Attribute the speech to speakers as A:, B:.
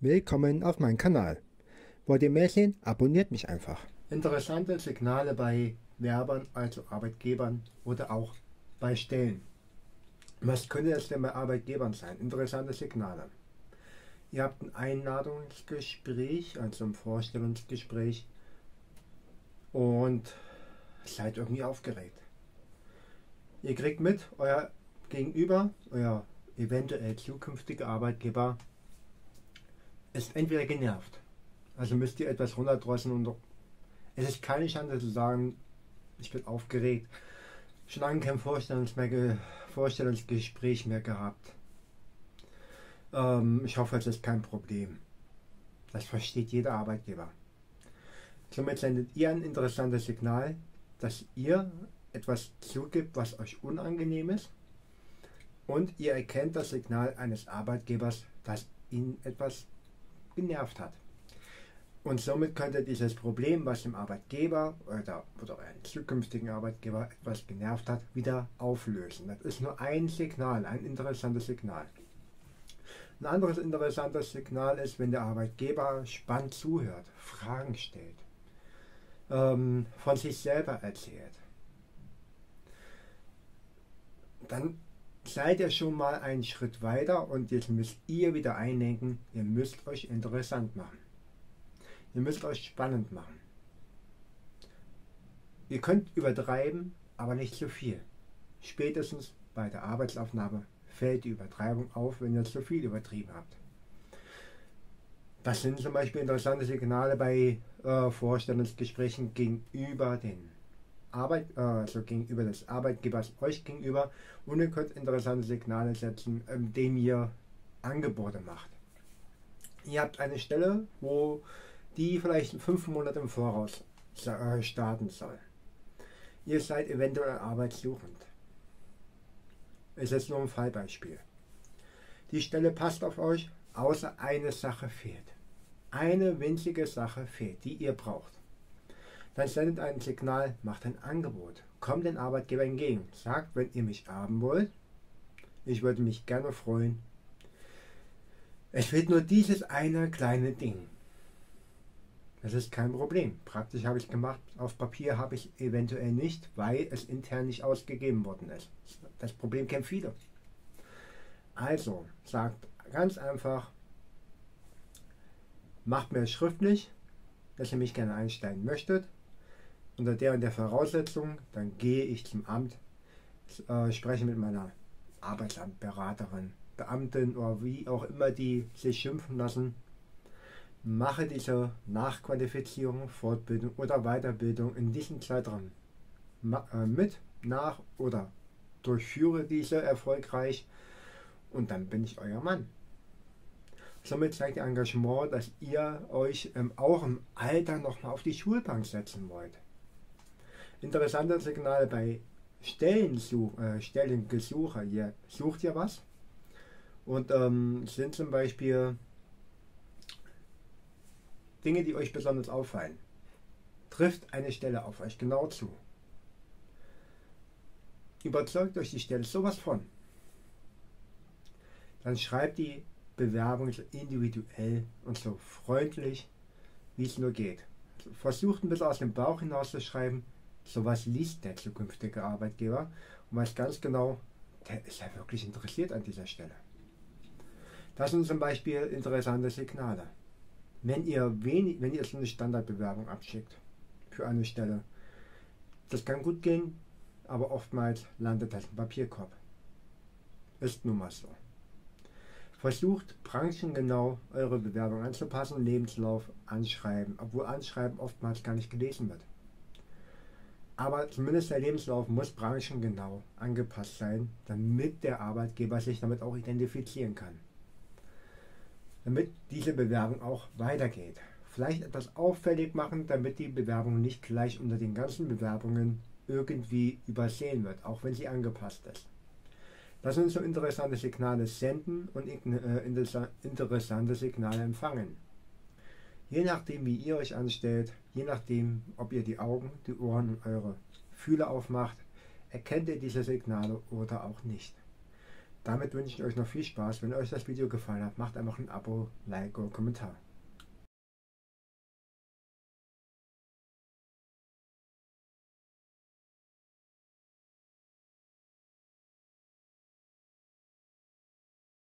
A: Willkommen auf meinem Kanal. Wollt ihr mehr sehen? Abonniert mich einfach.
B: Interessante Signale bei Werbern, also Arbeitgebern oder auch bei Stellen. Was könnte das denn bei Arbeitgebern sein? Interessante Signale. Ihr habt ein Einladungsgespräch, also ein Vorstellungsgespräch und seid irgendwie aufgeregt. Ihr kriegt mit, euer Gegenüber, euer eventuell zukünftiger Arbeitgeber ist entweder genervt, also müsst ihr etwas runterdrosseln und es ist keine Chance zu sagen, ich bin aufgeregt. Schon lange kein Vorstellungsgespräch mehr gehabt. Ich hoffe, es ist kein Problem. Das versteht jeder Arbeitgeber. Somit sendet ihr ein interessantes Signal, dass ihr etwas zugibt, was euch unangenehm ist. Und ihr erkennt das Signal eines Arbeitgebers, dass ihn etwas genervt hat. Und somit könnt ihr dieses Problem, was dem Arbeitgeber oder euren zukünftigen Arbeitgeber etwas genervt hat, wieder auflösen. Das ist nur ein Signal, ein interessantes Signal. Ein anderes interessantes Signal ist, wenn der Arbeitgeber spannend zuhört, Fragen stellt, von sich selber erzählt. Dann seid ihr schon mal einen Schritt weiter und jetzt müsst ihr wieder einlenken, ihr müsst euch interessant machen. Ihr müsst euch spannend machen. Ihr könnt übertreiben, aber nicht zu viel. Spätestens bei der Arbeitsaufnahme fällt die Übertreibung auf, wenn ihr zu viel übertrieben habt. Das sind zum Beispiel interessante Signale bei Vorstellungsgesprächen gegenüber also gegenüber des Arbeitgebers euch gegenüber, und ihr könnt interessante Signale setzen, indem ihr Angebote macht. Ihr habt eine Stelle, wo die vielleicht 5 Monate im Voraus starten soll. Ihr seid eventuell arbeitssuchend. Es ist nur ein Fallbeispiel. Die Stelle passt auf euch, außer eine Sache fehlt. Eine winzige Sache fehlt, die ihr braucht. Dann sendet ein Signal, macht ein Angebot, kommt den Arbeitgeber entgegen, sagt, wenn ihr mich haben wollt, ich würde mich gerne freuen. Es fehlt nur dieses eine kleine Ding. Das ist kein Problem. Praktisch habe ich es gemacht, auf Papier habe ich eventuell nicht, weil es intern nicht ausgegeben worden ist. Das Problem kennen viele. Also sagt ganz einfach, macht mir schriftlich, dass ihr mich gerne einstellen möchtet, unter der und der Voraussetzung, dann gehe ich zum Amt, spreche mit meiner Arbeitsamtberaterin, Beamtin oder wie auch immer die sich schimpfen lassen, mache diese Nachqualifizierung, Fortbildung oder Weiterbildung in diesem Zeitraum mit, nach oder durchführe diese erfolgreich und dann bin ich euer Mann. Somit zeigt ihr Engagement, dass ihr euch auch im Alter nochmal auf die Schulbank setzen wollt. Interessante Signale bei Stellengesuche. Ihr sucht ja was und sind zum Beispiel Dinge, die euch besonders auffallen. Trifft eine Stelle auf euch genau zu. Überzeugt euch die Stelle sowas von. Dann schreibt die Bewerbung so individuell und so freundlich, wie es nur geht. Versucht ein bisschen aus dem Bauch hinaus zu schreiben. Sowas liest der zukünftige Arbeitgeber und weiß ganz genau, der ist ja wirklich interessiert an dieser Stelle. Das sind zum Beispiel interessante Signale. Wenn ihr so eine Standardbewerbung abschickt für eine Stelle, das kann gut gehen, aber oftmals landet das im Papierkorb. Ist nun mal so. Versucht branchengenau eure Bewerbung anzupassen, Lebenslauf, Anschreiben, obwohl Anschreiben oftmals gar nicht gelesen wird. Aber zumindest der Lebenslauf muss branchengenau angepasst sein, damit der Arbeitgeber sich damit auch identifizieren kann. Damit diese Bewerbung auch weitergeht. Vielleicht etwas auffällig machen, damit die Bewerbung nicht gleich unter den ganzen Bewerbungen irgendwie übersehen wird, auch wenn sie angepasst ist. Das sind so interessante Signale senden und interessante Signale empfangen. Je nachdem, wie ihr euch anstellt, je nachdem, ob ihr die Augen, die Ohren und eure Fühler aufmacht, erkennt ihr diese Signale oder auch nicht. Damit wünsche ich euch noch viel Spaß. Wenn euch das Video gefallen hat, macht einfach ein Abo, Like oder Kommentar.